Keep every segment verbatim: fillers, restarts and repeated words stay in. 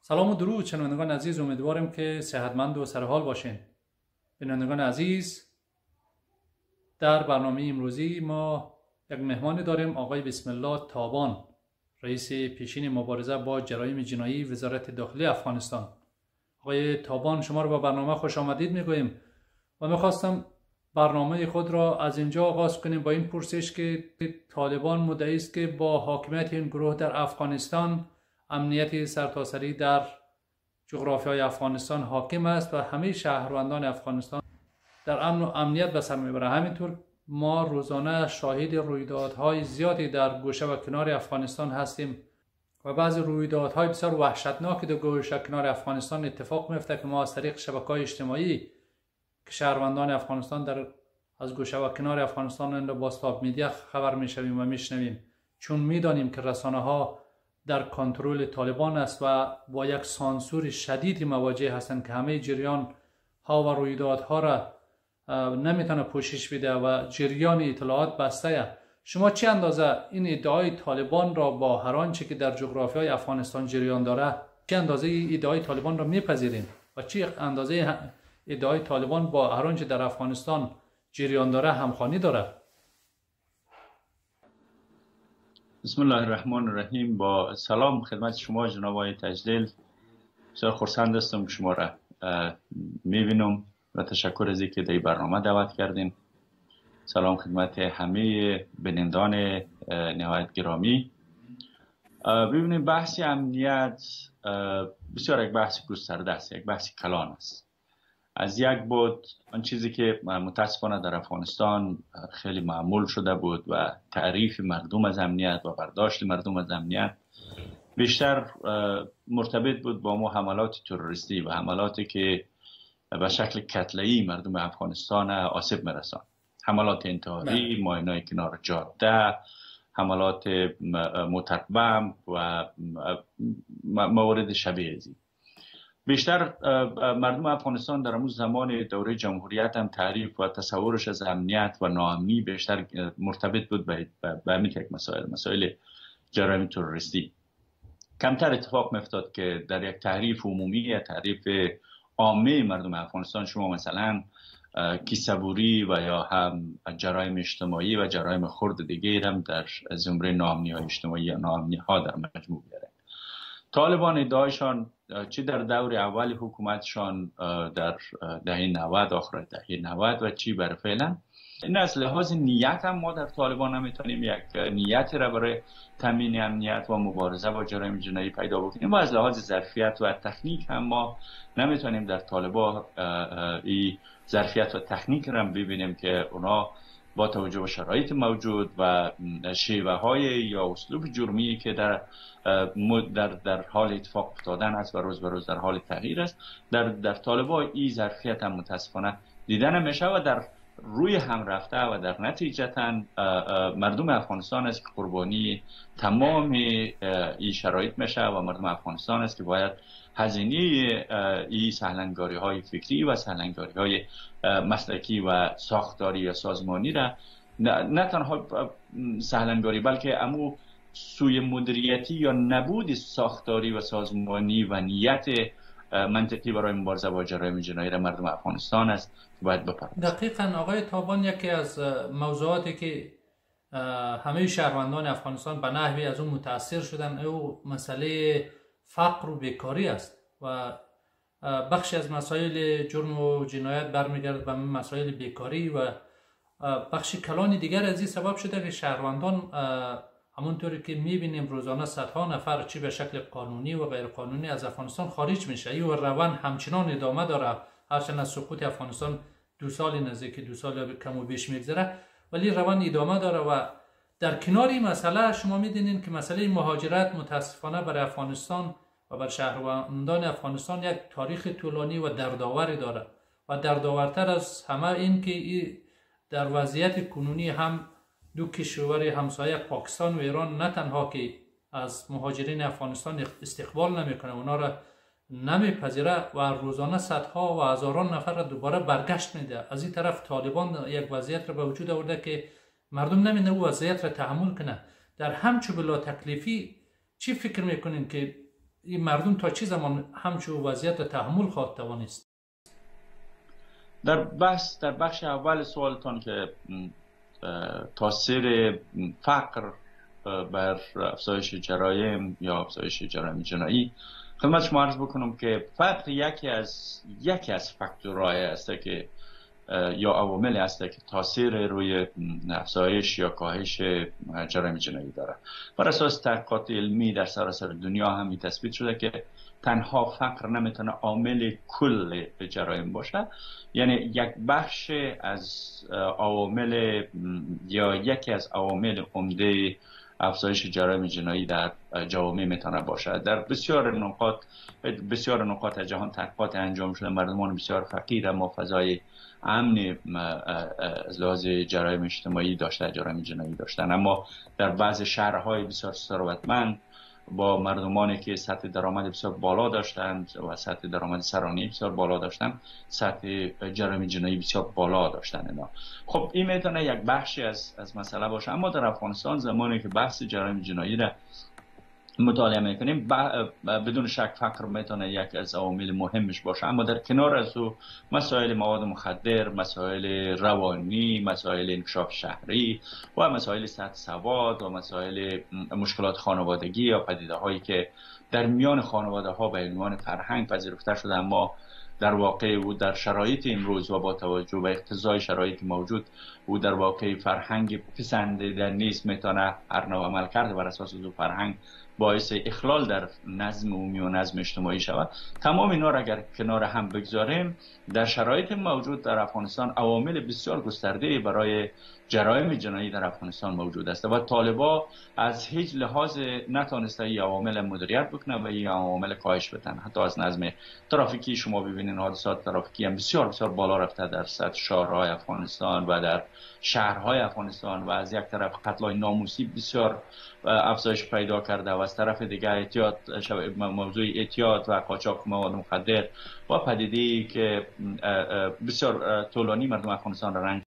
سلام و درود شنوندگان عزیز، امیدوارم که صحتمند و سرحال باشین. بینندگان عزیز، در برنامه امروزی ما یک مهمان داریم، آقای بسم الله تابان، رئیس پیشین مبارزه با جرایم جنایی وزارت داخلی افغانستان. آقای تابان، شما رو با برنامه خوش آمدید میگوییم و میخواستم برنامه خود را از اینجا آغاز کنیم با این پرسش که طالبان مدعی است که با حاکمیت این گروه در افغانستان امنیت سرتاسری در جغرافیای افغانستان حاکم است و همه شهروندان افغانستان در امن و امنیت به سر میبره. همینطور ما روزانه شاهد رویدادهای زیادی در گوشه و کنار افغانستان هستیم و بعضی رویدادهای بسیار وحشتناک در گوشه کنار افغانستان اتفاق میفته که ما از طریق شبکه‌های اجتماعی که شهروندان افغانستان در از گوشه و کنار افغانستان اند با استاب میدیا خبر میشویم و میشنویم، چون میدانیم که رسانه ها در کنترل طالبان است و با یک سانسور شدیدی مواجه هستند که همه جریان ها و رویدادها را نمیتونه پوشش بده و جریان اطلاعات بسته. شما چه اندازه این ادعای طالبان را با هر آنچه که در جغرافیای افغانستان جریان داره، چه اندازه ادعای طالبان را میپذیرین و چه اندازه ادعای طالبان با هر آنچه در افغانستان جریان داره همخوانی داره؟ بسم الله الرحمن الرحیم. با سلام خدمت شما جناب آقای تجلیل. بسیار خرسند هستم که شما را میبینم و تشکر از اینکه در این برنامه دعوت کردین. سلام خدمت همه بینندگان نهایت گرامی. ببینید، بحث امنیت بسیار یک بحث گسترده است، یک بحث کلان است. از یک بود آن چیزی که متاسفانه در افغانستان خیلی معمول شده بود و تعریف مردم از امنیت و برداشت مردم از امنیت بیشتر مرتبط بود با ما حملات تروریستی و حملاتی که به شکل کتله‌ای مردم افغانستان آسیب می‌رساند. حملات انتحاری، ماینای کنار جاده، حملات موتربم و موارد شبیه ازی. بیشتر مردم افغانستان در اون زمان دوره جمهوریت هم تعریف و تصورش از امنیت و ناامنی بیشتر مرتبط بود به همین یک مسائل مسائل جرایم تروریستی. کمتر اتفاق میافتاد که در یک تعریف عمومی یا تعریف عامه مردم افغانستان شما مثلا کیسه‌بوری و یا هم جرایم اجتماعی و جرایم خرد دیگه هم در زمره ناامنی های اجتماعی یا ناامنی ها در مجموع بیاره. طالبان ادعایشان چه در دور اول حکومتشان در دهه نود، آخر دهه نود و چی بر فعلا، این از لحاظ نیت هم ما در طالبان نمیتونیم یک نیتی را برای تامین امنیت و مبارزه با جرایم جنایی پیدا بکنیم و از لحاظ ظرفیت و تکنیک هم ما نمیتونیم در طالبان این ظرفیت و تکنیک را ببینیم که اونا با توجه به شرایط موجود و شیوه های یا اسلوب جرمی که در در در حال اتفاق افتادن است و روز به روز در حال تغییر است، در در طالبان این ظرفیت هم متاسفانه دیده نمیشه و در روی هم رفته و در نتیجتا مردم افغانستان است که قربانی تمام این شرایط میشه و مردم افغانستان است که باید هزینه این سهلنگاری های فکری و سهلنگاری های مسلکی و ساختاری یا سازمانی را نه تنها سهلنگاری بلکه امو سوی مدیریتی یا نبود ساختاری و سازمانی و نیت منطقی برای مبارزه با جرایم جنایی را مردم افغانستان است که باید بپردازد. دقیقاً آقای تابان، یکی از موضوعاتی که همه شهروندان افغانستان به نحوی از اون متاثر شدن او مسئله فقر و بیکاری است و بخشی از مسائل جرم و جنایت برمیگرد به مسائل بیکاری و بخش کلان دیگر از این سبب شده که شهروندان همونطوری که میبینیم روزانه صدها نفر چی به شکل قانونی و غیر قانونی از افغانستان خارج میشه. این روند همچنان ادامه داره، هرچند از سقوط افغانستان دو سال نزدیک دو سال کم و بیش میگذره، ولی روند ادامه داره. و در کنار این مسئله شما میدونین که مسئله مهاجرت متاسفانه برای افغانستان و بر شهروندان افغانستان یک تاریخ طولانی و دردآوری داره و دردآورتر از همه این که در وضعیت کنونی هم دو کشور همسایه پاکستان و ایران نه تنها که از مهاجرین افغانستان استقبال نمیکنه، اونا را نمیپذیره و روزانه صدها و هزاران نفر را دوباره برگشت میده. از این طرف طالبان یک وضعیت را به وجود آورده که مردم نمیدونه او وضعیت را تحمل کنه. در همچو بلا تکلیفی چی فکر میکنین که این مردم تا چه زمان همچون وضعیت تحمل خواهد توانست؟ در بحث در بخش اول سوالتان که تاثیر فقر بر افزایش جرایم یا افزایش جرایم جنایی، خدمت شما عرض بکنم که فقر یکی از یکی از فاکتورهای است که یا عوامل است که تاثیر روی افزایش یا کاهش جرایم جنایی داره. بر اساس تحقیقات علمی در سراسر دنیا هم تثبیت شده که تنها فقر نمیتونه عامل کل جرایم باشه، یعنی یک بخش از عوامل یا یکی از عوامل عمده افزایش جرایم جنایی در جوامع میتونه باشه. در بسیار نقاط بسیار نقاط جهان تحقیقات انجام شده، مردمان بسیار فقیر اما فضای امن از لحاظ جرایم اجتماعی داشته، جرایم جنایی داشتن، اما در بعض شهرهای بسیار ثروتمند با مردمانی که سطح درآمد بسیار بالا داشتند و سطح درآمد سرانه بسیار بالا داشتند، سطح جرایم جنایی بسیار بالا داشتند اینا. خب این میتونه یک بخشی از از مسئله باشه، اما در افغانستان زمانی که بحث جرایم جنایی را مطالعه میکنیم بدون شک فقر میتونه یک از عوامل مهمش باشه، اما در کنار از او مسائل مواد مخدر، مسائل روانی، مسائل انکشاف شهری و مسائل سطح سواد و مسائل مشکلات خانوادگی یا پدیده هایی که در میان خانواده ها به عنوان فرهنگ پذیرفته شده اما در واقع او در شرایط امروز و با توجه به اقتضای شرایط موجود او در واقع فرهنگ پسندیده نیست، میتونه هر نوع عمل کرده بر اساس او فرهنگ باعث اخلال در نظم عمومی و نظم اجتماعی شود. تمام اینا را اگر کنار هم بگذاریم، در شرایط موجود در افغانستان عوامل بسیار گسترده برای جرایم جنایی در افغانستان موجود است و طالبا از هیچ لحاظ نتونسته این عوامل مدیریت بکنه و این عوامل کاهش بدن. حتی از نظم ترافیکی شما ببینید حادثات ترافیکی هم بسیار بسیار بالا رفته در سطح شهرهای افغانستان و در شهرهای افغانستان و از یک طرف قتل‌های ناموسی بسیار افزایش پیدا کرده و از طرف دیگه اعتیاد، موضوع اعتیاد و قاچاق مواد مخدر و پدیده‌ای که بسیار طولانی مردم افغانستان را رنج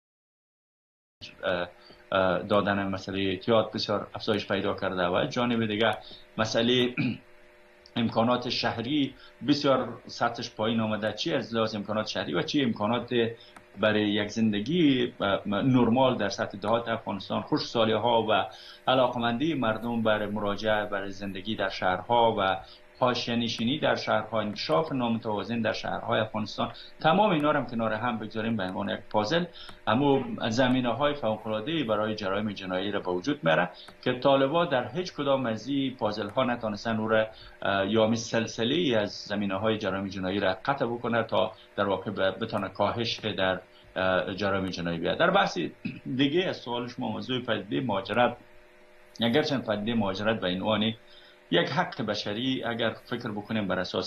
دادن مسئله اعتیاد بسیار افزایش پیدا کرده و جانب دیگه مسئله امکانات شهری بسیار سطحش پایین آمده، چی از لحاظ امکانات شهری و چی امکانات برای یک زندگی نرمال در سطح دهات افغانستان، خشکسالی ها و علاقمندی مردم برای مراجعه برای زندگی در شهرها و حاشیه‌نشینی در شهرها، انکشاف نامتوازن در شهرهای افغانستان، تمام اینا رو هم کنار هم بگذاریم به عنوان یک پازل، اما زمینه‌های فوق‌العاده‌ای برای جرایم جنایی را به وجود میاره که طالبا در هیچ کدام از این پازل ها نتونستن او را یا می سلسله از زمینه‌های جرایم جنایی را قطع بکنه تا در واقع بتونه کاهش در جرایم جنایی بیاد. در بحث دیگه از سوال شما موضوع پدیده مهاجرت، اگرچه پدیده مهاجرت به عنوان یک حق بشری اگر فکر بکنیم بر اساس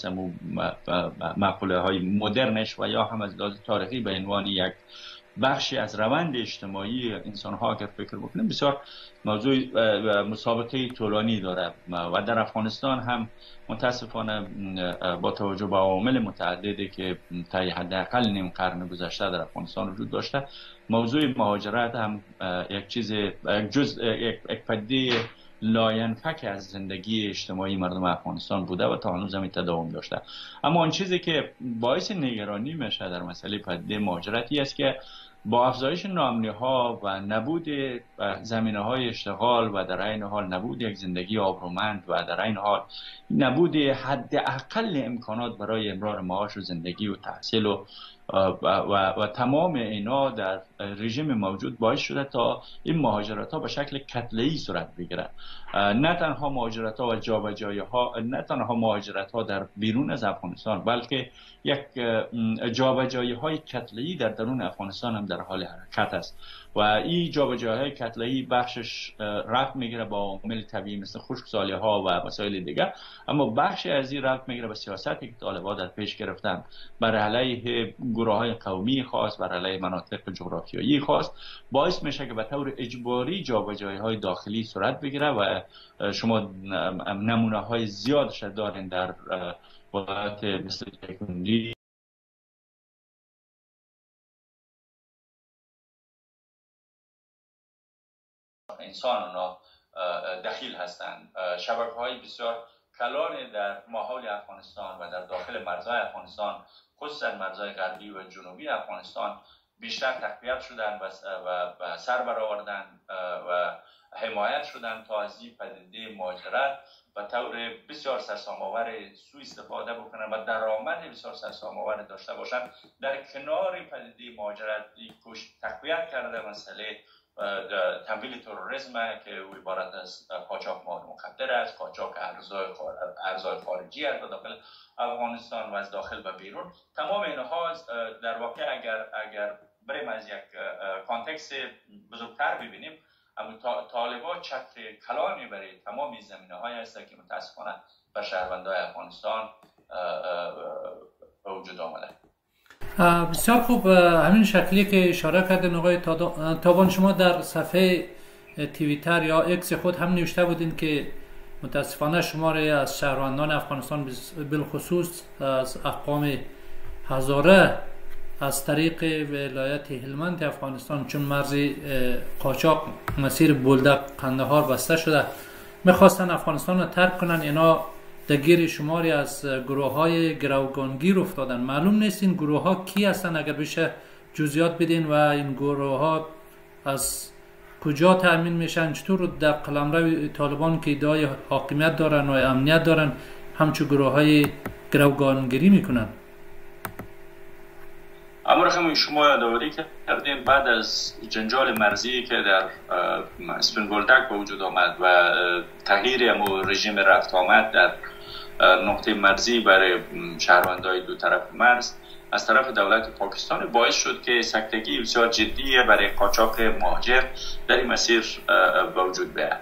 مقوله های مدرنش و یا هم از لحاظ تاریخی به عنوان یک بخشی از روند اجتماعی انسان ها اگر فکر بکنیم بسیار موضوع مسابقه طولانی داره و در افغانستان هم متاسفانه با توجه به عوامل متعددی که تا حداقل نیم قرن گذشته در افغانستان وجود داشته، موضوع مهاجرت هم یک چیز یک جزء یک پدیده لاینفک از زندگی اجتماعی مردم افغانستان بوده و تا هنوز هم تداوم داشته. اما آن چیزی که باعث نگرانی میشه در مسئله پدیده مهاجرتی است که با افزایش ناامنی ها و نبود زمینه های اشتغال و در این حال نبود یک زندگی آبرومند و در این حال نبود حداقل امکانات برای امرار معاش و زندگی و تحصیل و و, و, و تمام اینا در رژیم موجود باعث شده تا این مهاجرت ها به شکل کتله‌ای صورت بگیره. نه تنها مهاجرت ها و جابجایی ها، نه تنها مهاجرت ها در بیرون از افغانستان، بلکه یک جابجایی های کتله‌ای در درون افغانستان هم در حال حرکت است و این جابجایی های کتله‌ای بخشش رفت میگیره با عوامل طبیعی مثل خشکسالی ها و مسائل دیگه، اما بخش از این رفت میگیره به سیاستی که طالبان در پیش گرفتن بر علیه گروه‌های قومی خاص، بر علیه مناطق جغرافیایی خاص، باعث میشه که به طور اجباری جابجایی‌های داخلی صورت بگیره و شما نمونه‌های زیادش دارین در ولایت مثل تکوندی انسان اونا دخیل هستند. شبکه‌های بسیار کلان در ماحول افغانستان و در داخل مرزهای افغانستان، خصوصا مرزهای غربی و جنوبی افغانستان بیشتر تقویت شدن و سر برآوردن و حمایت شدن تا از این پدیده مهاجرت و طور بسیار سرسام‌آور سوء استفاده بکنن و درآمد بسیار سرسام‌آور داشته باشند. در کنار پدیده مهاجرت تقویت کرده مسئله تمویل تروریسم که عبارت از قاچاق مواد مخدر است، قاچاق ارزهای ارزهای خارجی است داخل افغانستان و از داخل و بیرون. تمام اینها در واقع اگر اگر بریم از یک کانتکست بزرگتر ببینیم، اما طالبان چتر کلانی برای تمام این زمینه‌های هست که متاسفانه بر شهروندان افغانستان به وجود آمده. بسیار خوب. همین شکلی که اشاره کردین آقای تابان، شما در صفحه توییتر یا اکس خود هم نوشته بودین که متاسفانه شماری از شهروندان افغانستان بالخصوص از اقوام هزاره از طریق ولایت هلمند افغانستان چون مرز قاچاق مسیر بولدک قندهار بسته شده میخواستن افغانستان رو ترک کنن. اینا درگیر شماری از گروه های گروگانگیر افتادن. معلوم نیست این گروه ها کی هستن، اگر بشه جزئیات بدین و این گروه ها از کجا تأمین میشن، چطور در قلمرو طالبان که ادعای حاکمیت دارن و امنیت دارن همچون گروه های گروگانگیری میکنن. امر خیلی شما یادآوری کردیم بعد از جنجال مرزی که در اسپین بولدک به وجود آمد و تغییر امو رژیم رفت آمد در نقطه مرزی برای شهروندان دو طرف مرز از طرف دولت پاکستان باعث شد که سکتگی بسیار جدی برای قاچاق مهاجر در این مسیر به وجود بیاید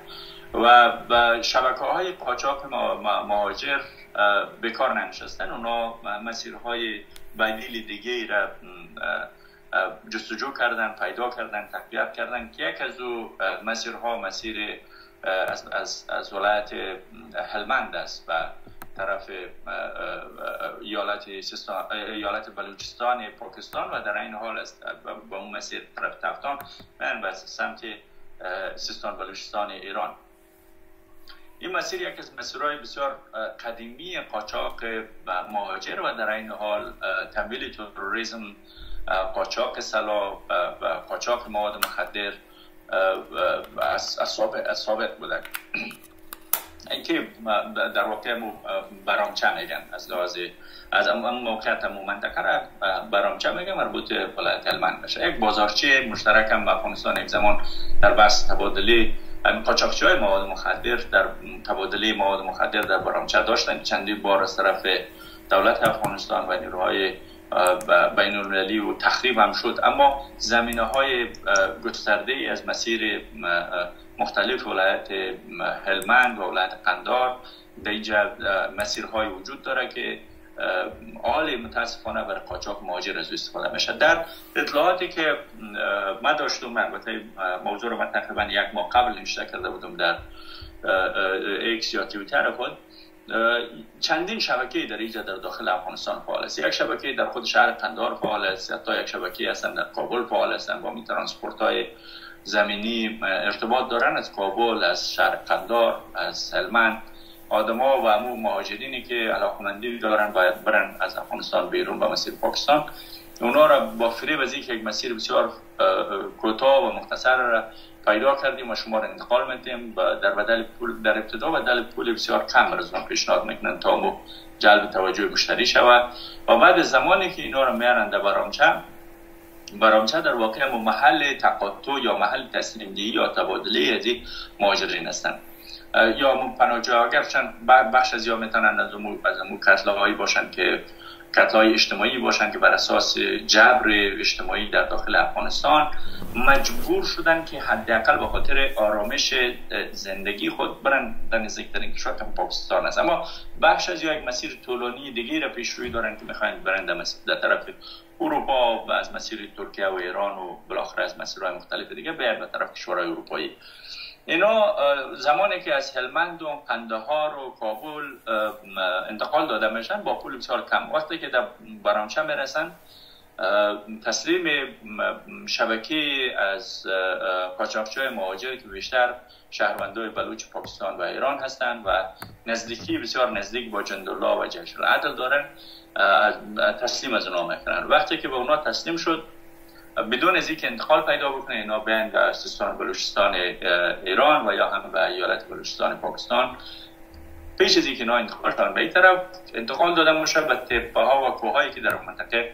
و شبکه‌های قاچاق مهاجر بکار ننشستن. اونا مسیرهای بدیل دیگه را جستجو کردن، پیدا کردن، تقویت کردن که یک از او مسیرها مسیر از, از, از ولایت هلمند است و طرف ایالت ایالت بلوچستان پاکستان و در این حال است با اون مسیر طرف تفتان و سمت سیستان بلوچستان ایران. این مسیر یک از مسیرهای بسیار قدیمی قاچاق مهاجر و در این حال تمویل تروریسم، قاچاق سلاح و قاچاق مواد مخدر از ثابت بوده. اینکه در واقع برامچه میگن از لحاظ از اون موقعیت همون منطقه را برامچه میگن مربوط به ولایت هلمند بشه. یک بازارچه مشترک هم با افغانستان یک زمان در بحث تبادله قاچاقچی‌های مواد مخدر در تبادله مواد مخدر در برامچه داشتن. چندین بار از طرف دولت افغانستان و نیروهای بین المللی و تخریب هم شد، اما زمینه‌های گسترده از مسیر مختلف ولایت هلمند و ولایت قندهار در اینجا مسیرهای وجود داره که آل متاسفانه برای قاچاق مهاجر از استفاده میشه. در اطلاعاتی که ما داشتم، البته موضوع رو من تقریبا یک ماه قبل نوشته کرده بودم در ایکس یا توییتر خود، چندین شبکه در اینجا در داخل افغانستان فعال است. یک شبکه در خود شهر قندهار فعال است، حتی یک شبکه هستن در کابل فعال هستن با می ترانسپورت‌های زمینی ارتباط دارن از کابل، از شهر قندهار، از هلمند. آدم‌ها و همون مهاجرینی که علاقمندی دارن باید برن از افغانستان بیرون به مسیر پاکستان، اونا را با فریب از اینکه یک مسیر بسیار کوتاه و مختصر را پیدا کردیم و شما را انتقال میدیم در بدل پول، در ابتدا بدل پول بسیار کم از ما پیشنهاد میکنن تا مو جلب توجه مشتری شود و بعد زمانی که اینا را میارن در برامچه، برامچه در واقع محل تقاطع یا محل تسلیم دهی یا تبادله از مهاجرین هستند یا پناهجویان. اگرچند بخش از یا میتونن از امور از امور قتل‌هایی باشن که قتل‌های اجتماعی باشن که بر اساس جبر اجتماعی در داخل افغانستان مجبور شدن که حداقل به خاطر آرامش زندگی خود برن در نزدیکترین کشور که پاکستان است. اما بخش از یا یک مسیر طولانی دیگه را پیش روی دارن که میخواین برن در طرف اروپا و از مسیر ترکیه و ایران و بالاخره از مسیرهای مختلف دیگه بیاید به طرف کشورهای اروپایی. اینا زمانی که از هلمند و قندهار و کابل انتقال داده میشن با پول بسیار کم، وقتی که در برامچه میرسن تسلیم شبکه از قاچاقچی‌های مهاجر که بیشتر شهروندای بلوچ پاکستان و ایران هستند و نزدیکی بسیار نزدیک با جندالله و جیش العدل دارن، تسلیم از اونا میکنن. وقتی که به اونا تسلیم شد، بدون از اینکه انتقال پیدا بکنه، اینا بیان به سیستان بلوچستان ایران و یا هم به ایالت بلوچستان پاکستان، پیش از اینکه اینا انتقال شدن به این طرف انتقال دادن میشه به تپه ها و کوههایی که در منطقه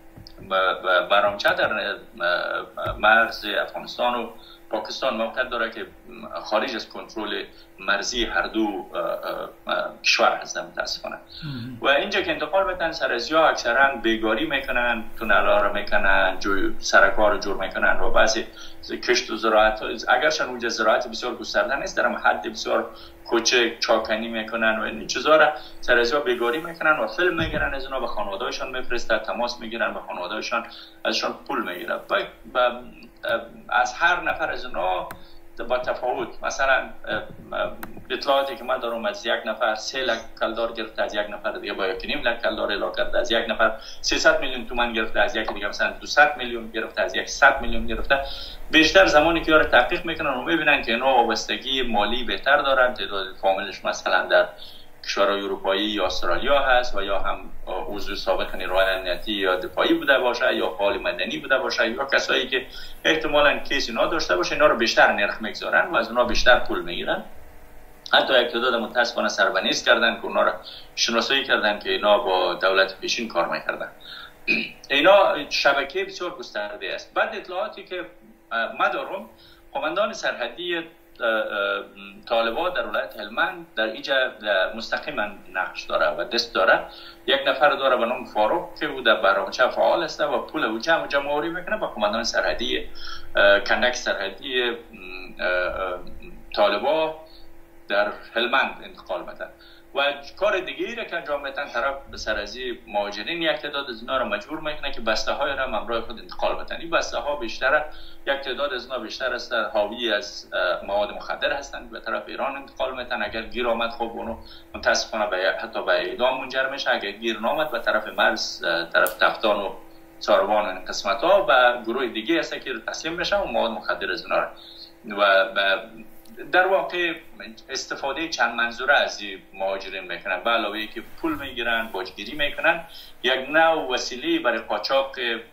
برامچه در مرز افغانستان و پاکستان موقع داره که خارج از کنترل مرزی هر دو کشور هستن متاسفانه. و اینجا که انتقال میکنن، سرازیا اکثرا بیگاری میکنن، تونلا رو میکنن، سرکار رو جور میکنن و بعضی کشت و زراعت، اگرچه اونجا زراعت بسیار گسترده نیست، در حد بسیار کوچک چاکنی میکنن و این چیزا را سرازیا بیگاری میکنن و فیلم میگیرن از اونا، به خانواده‌هاشون میفرستن، تماس میگیرن با خانواده‌هاشون، ازشون پول میگیرن. و از هر نفر از اونا با تفاوت، مثلا اطلاعاتی که من دارم از یک نفر سه لک کلدار گرفته، از یک نفر دیگه با یک نیم لک کلدار اعلام کرده، از یک نفر سیصد میلیون تومان گرفته، از یک دیگه مثلا دویست میلیون گرفته، از یک صد میلیون گرفته. بیشتر زمانی که یارو تحقیق میکنن و میبینن که اینا وابستگی مالی بهتر دارن، تعداد فامیلش مثلا در کشورهای اروپایی یا استرالیا هست و یا هم عضو سابق نیروهای امنیتی یا دفاعی بوده باشه یا فعال مدنی بوده باشه یا کسایی که احتمالاً کیس اینا داشته باشه، اینا رو بیشتر نرخ میگذارن و از اونا بیشتر پول میگیرن. حتی یک تعداد متاسفانه سربنیست کردن که اونا رو شناسایی کردن که اینا با دولت پیشین کار میکردن. اینا شبکه بسیار گسترده است. بعد اطلاعاتی که ما دارم، قماندان سرحدی طالبان در ولایت هلمند در اینجا مستقیما نقش داره و دست داره. یک نفر داره به نام فاروق که او در برامچه فعال است و پول او جمع جمع آوری میکنه با قماندان سرحدی کندک سرحدی طالبان در هلمند انتقال میدن. و کار دیگه‌ای را که انجام میدن، طرف به سرازی مهاجرین یک تعداد از اینا را مجبور میکنه که بسته های را همراه خود انتقال بدن. این بسته ها بیشتر، یک تعداد از اینا بیشتر است حاوی از مواد مخدر هستند، به طرف ایران انتقال میدن. اگر گیر آمد خب اونو متاسفانه به حتی به اعدام منجر میشه، اگر گیر نامد به طرف مرز، طرف تفتان و ساروان و این قسمت ها و گروه دیگه هست که تسلیم میشن و مواد مخدر از اینا و در واقع استفاده چند منظوره از مهاجرین میکنن. به علاوه که پول میگیرن، باجگیری میکنن، یک نوع وسیله برای قاچاق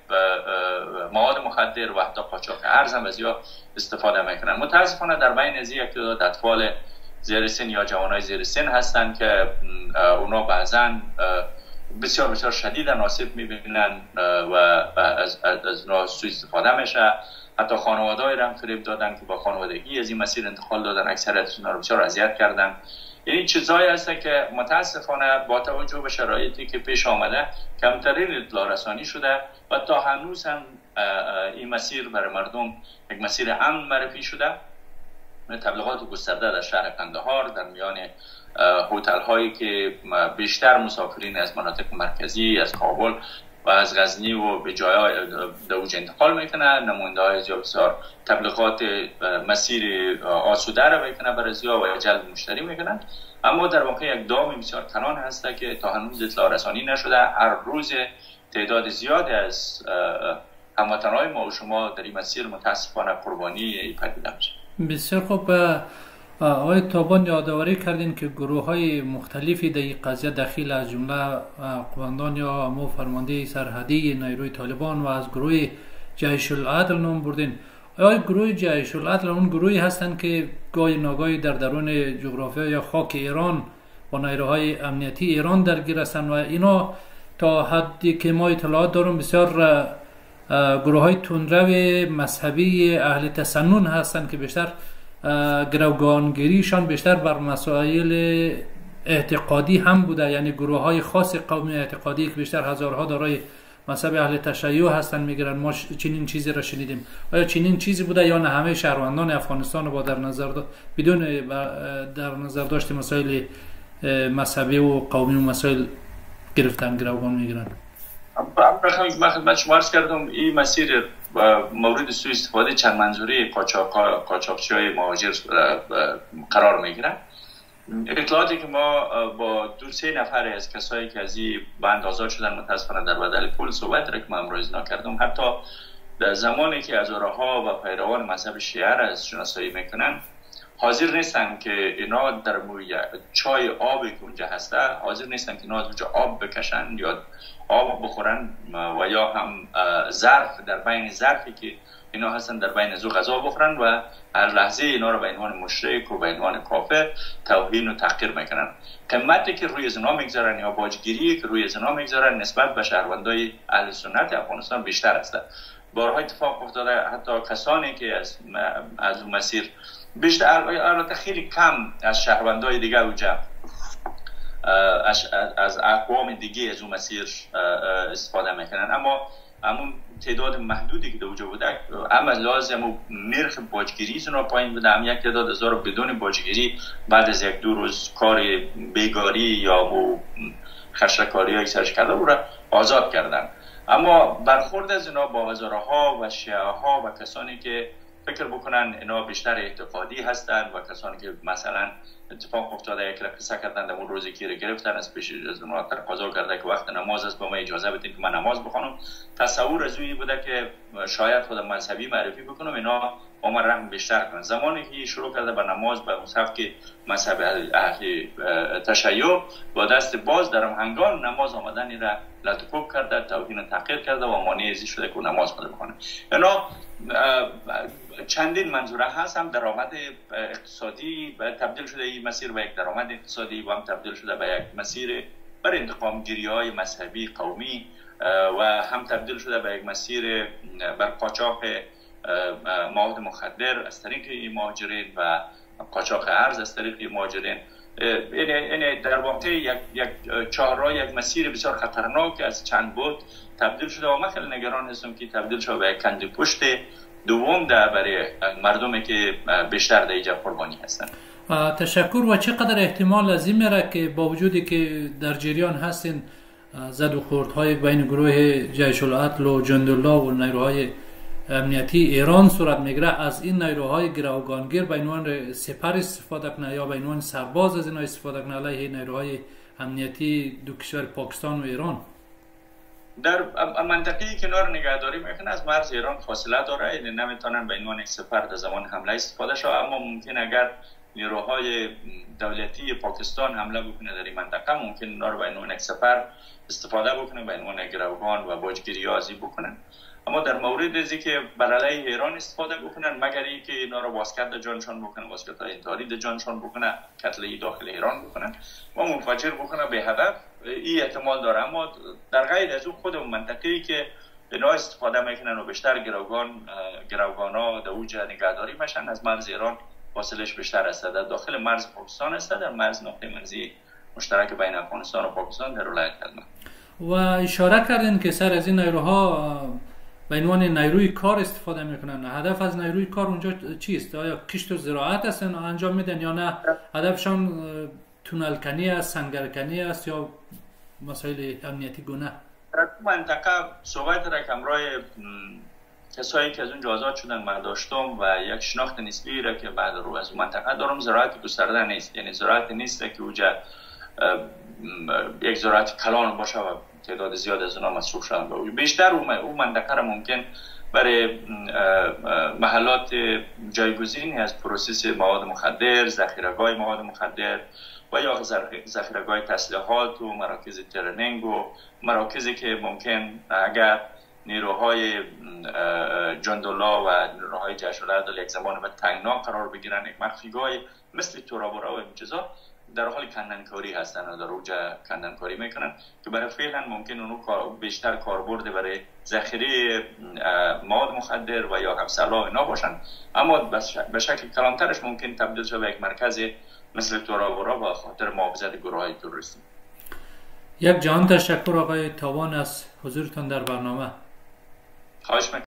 مواد مخدر و حتی قاچاق ارز هم از یا استفاده میکنن. متاسفانه در بین از یک تعداد اطفال زیر سن یا جوانای زیر سن هستن که اونا بعضا بسیار بسیار شدید ناسب میبینن و از از اونا سوء استفاده میشه. حتی خانواده‌ای را هم فریب دادن که با خانوادگی از این مسیر انتقال دادن، اکثریت اونا رو بسیار اذیت کردن. یعنی چیزایی هست که متاسفانه با توجه به شرایطی که پیش آمده کمترین اطلاع رسانی شده و تا هنوز هم این مسیر برای مردم یک مسیر امن معرفی شده. تبلیغات گسترده در شهر قندهار، در میان هتل هایی که بیشتر مسافرین از مناطق مرکزی، از کابل و از غزنی و به جایهای دوج انتقال میکنن، نمونده های زیاد بسیار تبلیغات مسیر آسوده را میکنن برای زیاد و جلب مشتری میکنن. اما در واقع یک دام بسیار کلان هسته که تا هنوز اطلاع رسانی نشده. هر روز تعداد زیادی از هموطنهای ما و شما در این مسیر متاسفانه قربانی پدیده میشه. بسیار خوب. آقای تابان یادآوری کردین که گروه های مختلفی در این قضیه دخیل، از جمله قماندان یا مو فرمانده سرحدی نیروی طالبان و از گروه جیش العدل نام بردین. آیا گروه جیش العدل اون گروهی هستند که گاهی ناگاهی در درون جغرافیا یا خاک ایران با نیروهای امنیتی ایران درگیر هستند و اینا تا حدی که ما اطلاعات دارم بسیار گروه های تندرو مذهبی اهل تسنن هستند که بیشتر گروگانگیریشان بیشتر بر مسائل اعتقادی هم بوده، یعنی گروه های خاص قومی اعتقادی که بیشتر هزارها دارای مذهب اهل تشیع هستن میگیرن. ما چنین چیزی را شنیدیم. آیا چنین چیزی بوده یا نه همه شهروندان افغانستان با در نظر دا بدون در نظر داشت مسائل مذهبی و قومی و مسائل گرفتن گروگان میگیرن؟ من خدمت شما عرض کردم این مسیر مورد سوء استفاده چند منظوره قاچاقچی‌های مهاجر قرار میگیرن. اطلاعاتی که ما با دو سه نفر از کسایی که از این بند آزاد شدن متاسفانه در بدل پول صحبت را که من امروز نکردم، حتی در زمانی که هزارها و پیروان مذهب شیعه را از شناسایی میکنن حاضر نیستن که اینا در موی چای آبی که اونجا هسته حاضر نیستن که اینا از اونجا آب بکشن یا آب بخورن و یا هم ظرف در بین ظرفی که اینا هستن در بین ازو غذا بخورن و هر لحظه اینا رو به عنوان مشرک و به عنوان کافر توهین و تحقیر میکنن. قیمتی که روی زنا میگذارن یا باجگیری که روی زنا میگذارن نسبت به شهروندای اهل سنت افغانستان بیشتر است. بارها اتفاق افتاده حتی کسانی که از از اون مسیر بیشتر، البته خیلی کم از شهروندای دیگه اونجا از از اقوام دیگه از اون مسیر استفاده میکنن، اما همون تعداد محدودی که در اونجا بوده هم از لازم نرخ باجگیری زنا پایین بوده، هم یک تعداد هزار بدون باجگیری بعد از یک دو روز کار بیگاری یا مو خشکاری های سرش کرده او را آزاد کردن. اما برخورد از اینا با هزارها و شیعه ها و کسانی که فکر بکنن اینا بیشتر اعتقادی هستند و کسانی که مثلا اتفاق افتاده یک قصه کردن در اون روزی که رو گرفتن از پیش از اونها تقاضا کرده که وقت نماز است با ما اجازه بدین که من نماز بخونم، تصور از اون بوده که شاید خودم مذهبی معرفی بکنم اینا با من رحم بیشتر کنن. زمانی که شروع کرده به نماز به مصحف که مذهب اهل تشیع با دست باز در هنگام نماز آمدن را لطفوب کرده، توهین و تحقیر کرده و مانع ازی شده که نماز خود بخونه. اینا چندین منظوره هست، هم درآمد اقتصادی تبدیل شده این مسیر به یک درآمد اقتصادی و هم تبدیل شده به یک مسیر بر انتقام گیری های مذهبی قومی و هم تبدیل شده به یک مسیر بر قاچاق مواد مخدر از طریق مهاجرین و قاچاق ارز از طریق مهاجرین. یعنی در واقع یک یک چهارراه، یک مسیر بسیار خطرناک از چند بود تبدیل شده و من خیلی نگران هستم که تبدیل شده به یک کند پشت دوم در برای مردمی که بیشتر در اینجا قربانی هستند. تشکر. و چقدر احتمال از این میره که با وجودی که در جریان هستین زد و خوردهای بین گروه جیش العدل و جندالله و نیروهای امنیتی ایران صورت میگیره، از این نیروهای گروگانگیر به عنوان سپر استفاده کنه یا به عنوان سرباز از اینا استفاده کنه علیه نیروهای امنیتی دو کشور پاکستان و ایران؟ در منطقه‌ای که نار نگهداری میکنه از مرز ایران فاصله داره، یعنی نمیتونن به عنوان یک سپر در زمان حمله استفاده شود، اما ممکن اگر نیروهای دولتی پاکستان حمله بکنه در این منطقه ممکن نار به عنوان یک سپر استفاده بکنه، به عنوان گروگان و باجگیری ازی بکنن. اما در مورد ازی که بر علیه ایران استفاده بکنن مگر اینکه اینا رو واسکت جانشان بکنن، واسکت انتحاری جانشان بکنن، قتل داخل ایران بکنن و منفجر بکنن به هدف، این احتمال داره. اما در غیر از اون خود منطقه‌ای که اینا استفاده میکنن و بیشتر گروگان گروگانا در اوج نگهداری میشن از مرز ایران فاصلهش بیشتر است، در داخل مرز پاکستان است، در مرز نقطه مرزی مشترک بین افغانستان و پاکستان در ولایت کلمه. و اشاره کردین که سر از این نیروها به عنوان نیروی کار استفاده میکنن. هدف از نیروی کار اونجا چیست؟ آیا کشت و زراعت است انجام میدن یا نه هدفشان تونل کنی است، سنگر کنی است یا مسائل امنیتی گونه؟ در منطقه صحبت را کمرای کسایی که از اونجا آزاد شدن من داشتم و یک شناخت نسبی را که بعد رو از اون منطقه دارم، زراعت گسترده نیست، یعنی زراعت نیست که اونجا یک زراعت کلان باشه و تعداد زیاد از اونها مصروف شدن. بیشتر اون منطقه را ممکن برای محلات جایگزینی از پروسس مواد مخدر، ذخیره‌گاه مواد مخدر و یا ذخیره‌گاه تسلیحات و مراکز ترنینگ و مراکزی که ممکن اگر نیروهای جندالله و نیروهای جیش العدل یک زمان به تنگنا قرار بگیرن، یک مخفیگاه مثل تورابورا و این چیزا در حال کندنکاری هستن و در اوجا کندنکاری میکنن که برای فعلا ممکن اونو بیشتر کاربرد برای ذخیره مواد مخدر و یا هم سلاح اینا باشن، اما به شکل کلانترش ممکن تبدیل شد به یک مرکز مثل تورابورا و خاطر محافظت گروه های تروریستی. یک جهان تشکر آقای تاوان از حضورتان در برنامه. خواهش